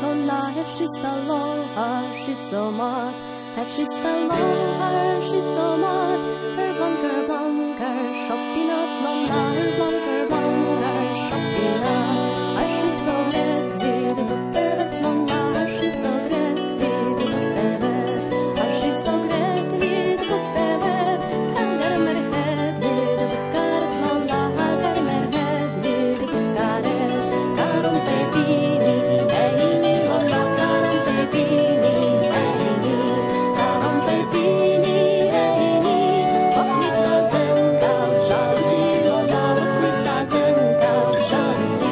lolla, hefshista loha, shitzomat, hefshista loha, shitzomat, bunker, shoppinat lolla, bunker, shoppinat, shitzomet, vid butevet lolla, shitzoget, vid butevet, shitzoget, vid butevet, garmerhet, vid butkaret lolla, garmerhet, vid butkaret, karom pepini, eini lolla, karom pepini, eini, karom pepini, eini, och mit lazen kav jalousi lolla, och mit lazen kav jalousi.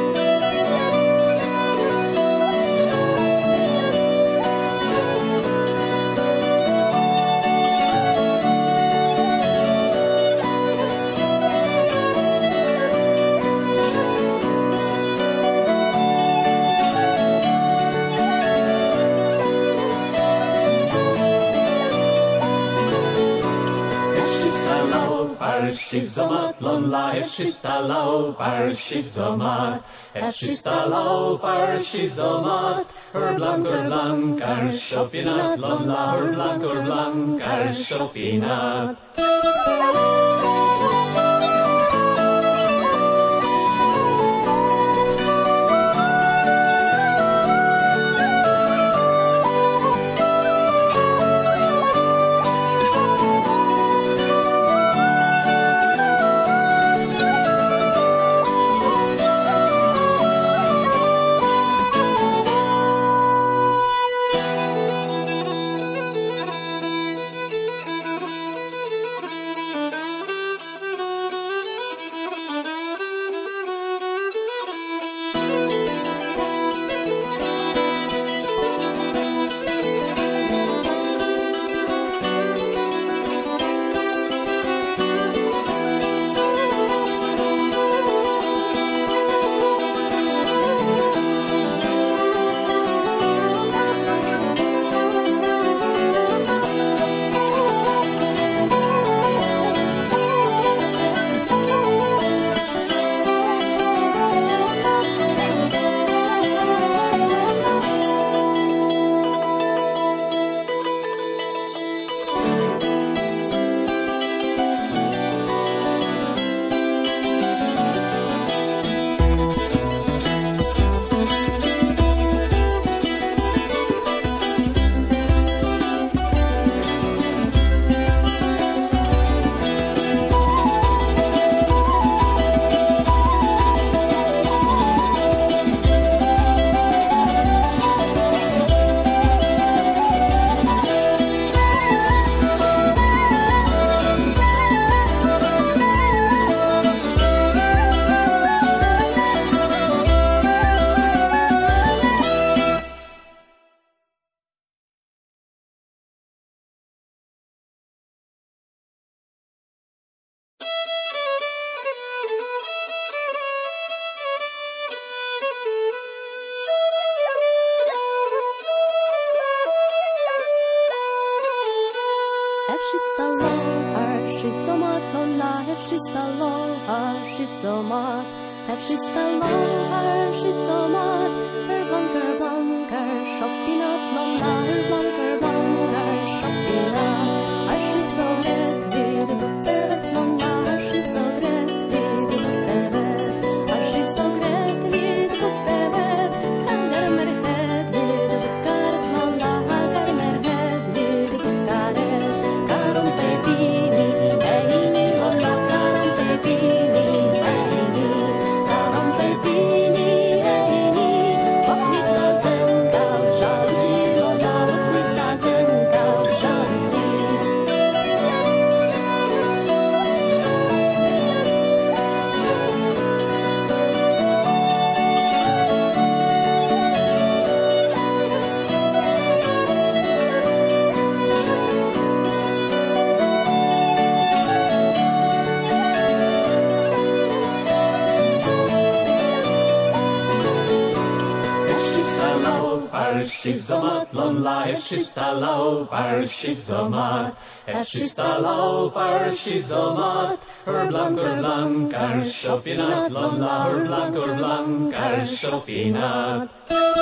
Shizomat lolla, shizomat, shizomat, blank, shopinat lolla, blank, shopinat. Hefshista loha, shitzomat lolla, hefshista loha, shitzomat, hefshista loha, shitzomat, bunker, shoppinat lolla, bunker, shoppinat, shitzoget, vid butevet lolla, shitzoget, vid butevet, shitzoget, vid butevet, garmerhet, vid butkaret lolla, garmerhet, vid butkaret, karom pepini, eini lolla, karom pepini, eini, karom pepini, eini, och mit lazen kav jalousi lolla, och mit lazen kav jalousi. Shizomat lolla, shizomat, shizomat, blank, shopinat lolla, blank, shopinat.